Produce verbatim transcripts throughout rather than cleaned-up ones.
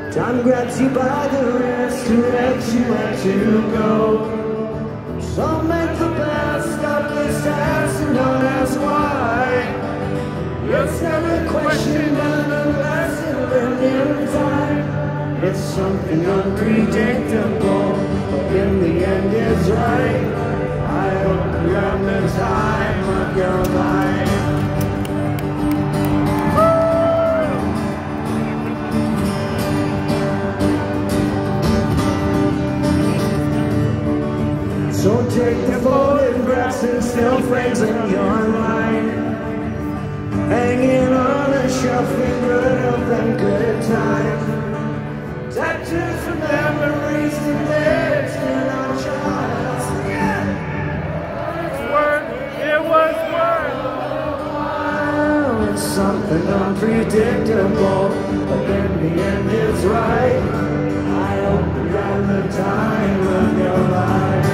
Time grabs you by the wrist to let you let you go. Some make the best of this ass and don't ask why. It's never questioned unless it lived in time. It's something unpredictable, but in the end it's right. I hope you have the time of your life. So take the photographs and still frames in your mind, hanging on a shelf in good health and good time. Tattoos of memories that lives in our child's skin. It's worth, it was worth. Oh, it's something unpredictable, but in the end it's right. I hope you have the time of your life.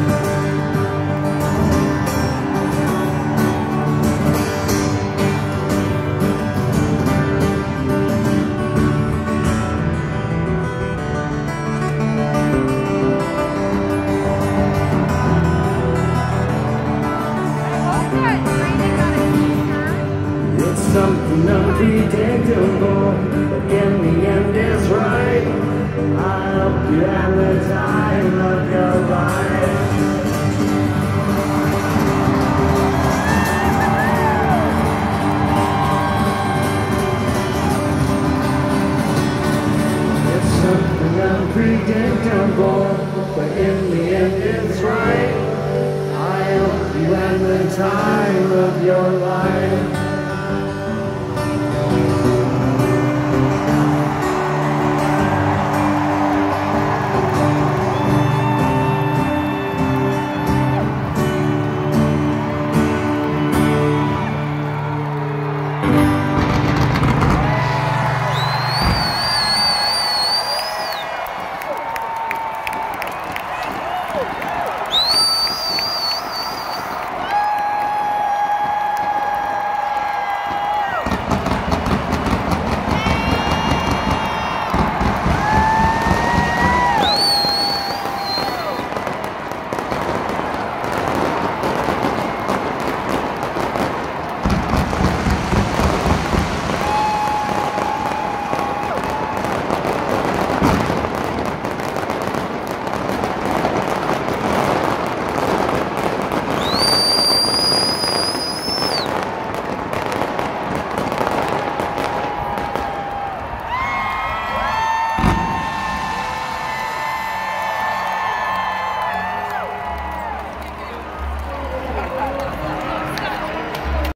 Something unpredictable, but in the end is right. I hope you have the time of your life. It's something unpredictable, but in the end it's right. I hope you have the time of your life.